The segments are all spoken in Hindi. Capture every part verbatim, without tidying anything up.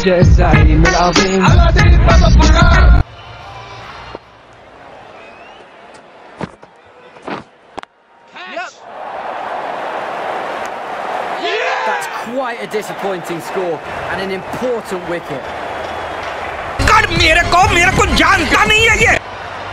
وجه الزعيم العظيم على دين الفقار. That's quite a disappointing score and an important wicket. कर मेरे को मेरे को जानता नहीं है ये.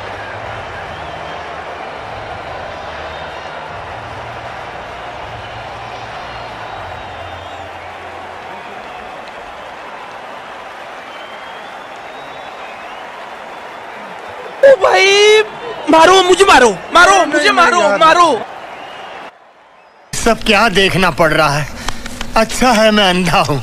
ओ भाई मारो मुझे मारो मारो मुझे मारो मारो. सब क्या देखना पड़ रहा है. अच्छा है मैं अंधा हूँ.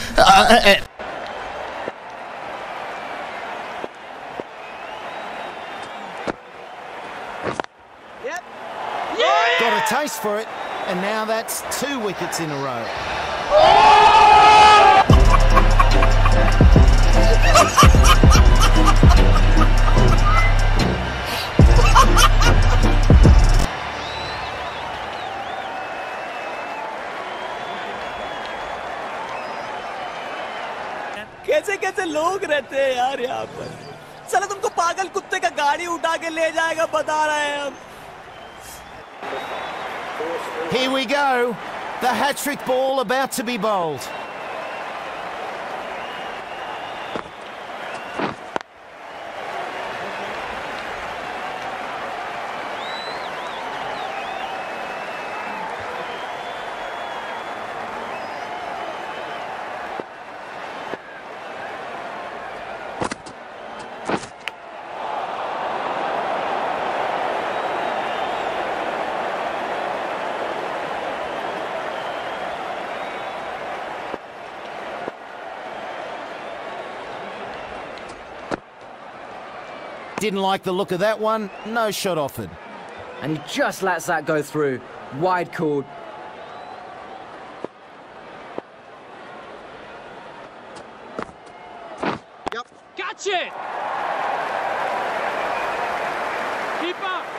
Got a taste for it, and now that's two wickets in a row. कैसे कैसे लोग रहते हैं यार यहाँ पर. चलो तुमको पागल कुत्ते का गाड़ी उठा के ले जाएगा बता रहे हैं हम. Here we go. The hat-trick ball about to be bowled. Didn't like the look of that one. No shot offered. And he just lets that go through. Wide called. Yep. Catch it! Keep up!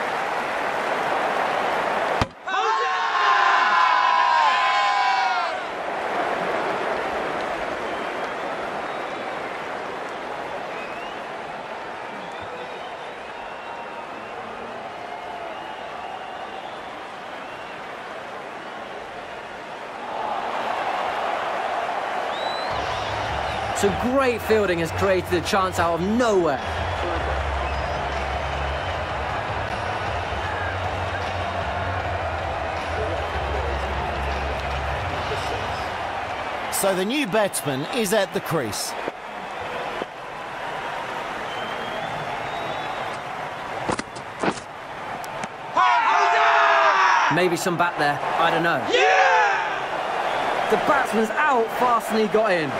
So great fielding has created a chance out of nowhere. So the new batsman is at the crease. Maybe some bat there, I don't know. Yeah! The batsman's out faster than he got in.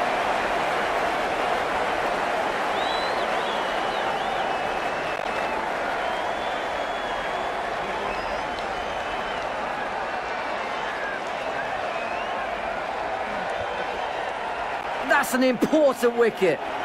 That's an important wicket.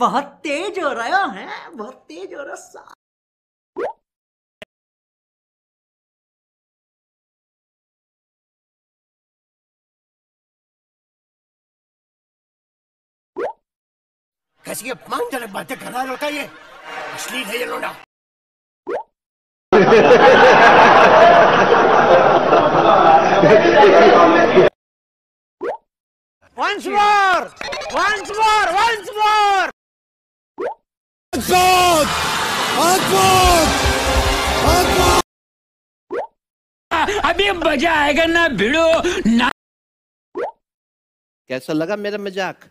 बहुत तेज हो रहा है, बहुत तेज हो रहा है। कैसी अपमानजनक बातें कर रहा होता है ये, अश्लील है ये लोना। Once more! Once more! Once more! Akbar! Akbar! Akbar! अभी मजा आएगा ना भिड़ो ना। कैसा लगा मेरा मजाक?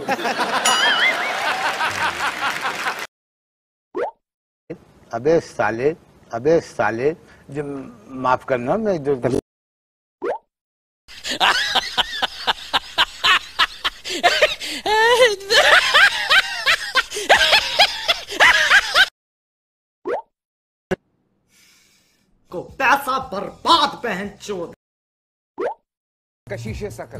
अबे साले, अबे साले, जो माफ करना मैं जो को पैसा बर्बाद पहन चोद कशिश सकल।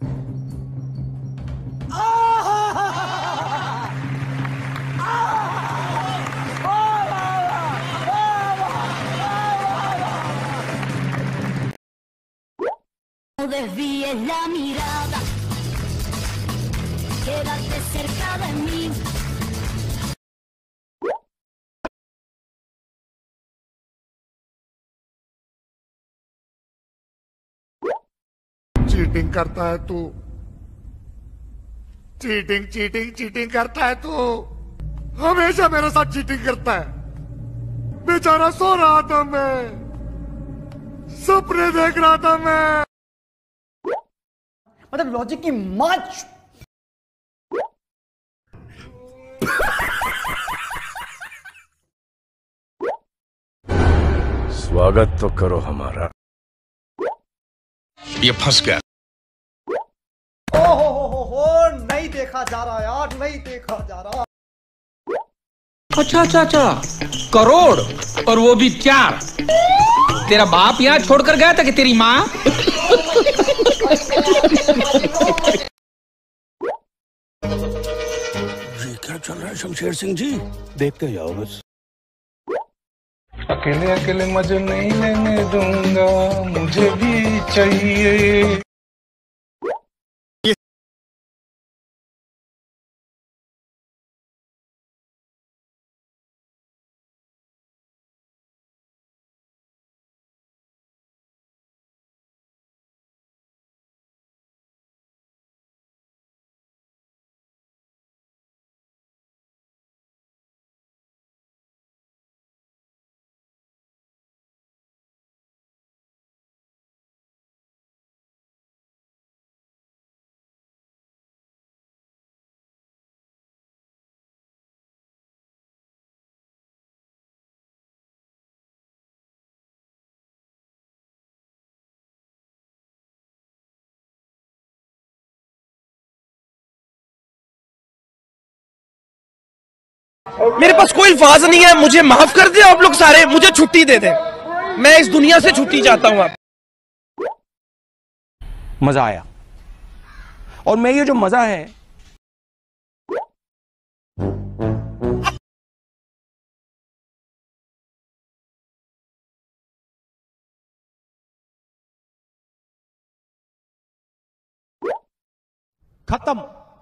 No desvíes la mirada, quédate cerca de mí. Cheating करता है तू, चीटिंग चीटिंग चीटिंग करता है तू, हमेशा मेरे साथ चीटिंग करता है। बेचारा सो रहा था, मैं सपने देख रहा था, मैं मतलब लॉजिक की माच। स्वागत तो करो हमारा। ये फंस गया। ओ हो हो हो हो, नहीं देखा जा रहा यार, नहीं देखा जा रहा। अच्छा अच्छा अच्छा, करोड़ और वो भी चार। तेरा बाप यहाँ छोड़कर गया था कि तेरी माँ? ये क्या चल रहा है शमशेर सिंह जी? देखते जाओ बस। अकेले अकेले मजे नहीं लेने दूंगा, मुझे भी चाहिए। मेरे पास कोई अल्फाज नहीं है, मुझे माफ कर दे आप लोग सारे, मुझे छुट्टी दे दे, मैं इस दुनिया से छुट्टी चाहता हूं। आप मजा आया, और मैं ये जो मजा है खत्म,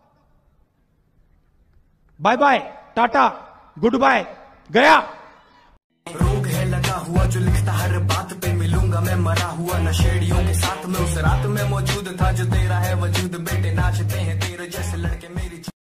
bye bye, tata, good bye, गया। रोग है लगा हुआ जो लिखता हर बात पे, मिलूंगा मैं मरा हुआ नशेड़ियों के साथ में, उस रात में मौजूद था जो तेरा है वजूद, बेटे नाचते हैं।